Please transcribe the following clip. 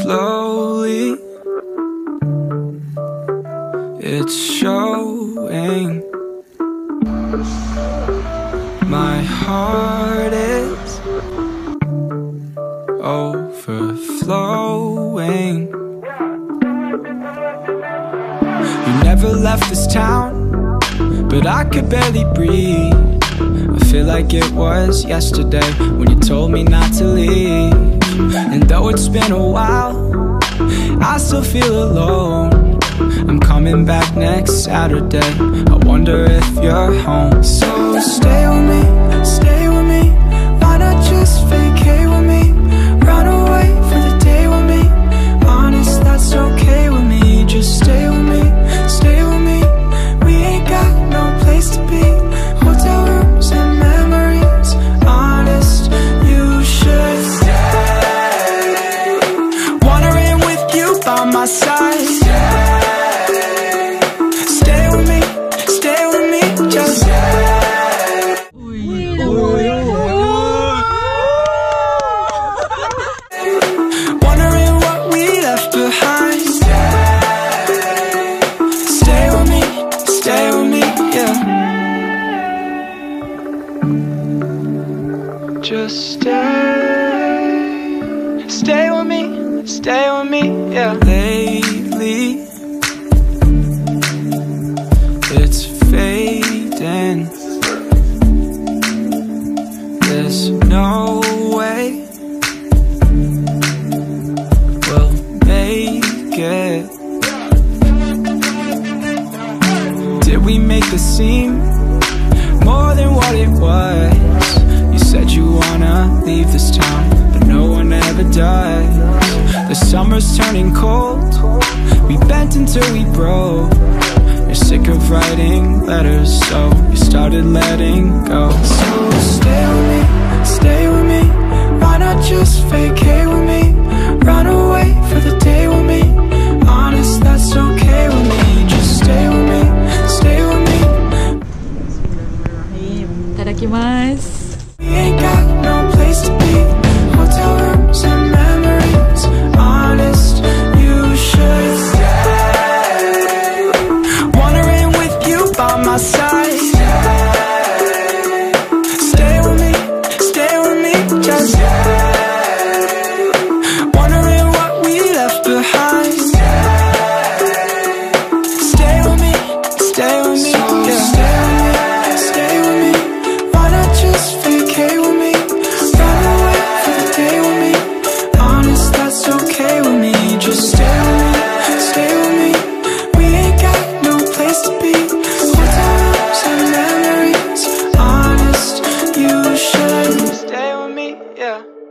slowly it's showing. My heart is overflowing. You never left this town, but I could barely breathe. I feel like it was yesterday when you told me not to leave. And though it's been a while, I still feel alone. I'm coming back next Saturday. I wonder if you're home. So stay with me, stay with me. Why not just vacate with me? Run away for the day with me. Honest, that's okay with me. Just stay with me, stay with me. We ain't got no place to be. Hotel rooms and memories. Honest, you should stay. Wandering with you by my side. Stay with me, just stay. Wondering what we left behind. Stay with me, yeah. Just stay with me, yeah. Lately, it's fading. There's no way we'll make it. Did we make the scene more than what it was? You said you wanna leave this town, but no one ever does. The summer's turning cold, we bent until we broke. You're sick of writing letters, so you started letting go. So stay with me. Why not just vacate with me? Run away for the day with me. Honest, that's okay with me. Just stay with me, stay with me. Itadakimasu. We ain't got no place to be. Hotel rooms and memories. Honest, you should stay. Wandering with you by my side. Stay with me, just stay. Wondering what we left behind. Stay with me, yeah. Stay with me. Why not just vacate with me? Run away for the day with me. Honest, that's okay with me. Just stay with me. We ain't got no place to be. Hotel rooms and memories. Honest, you should stay with me, yeah.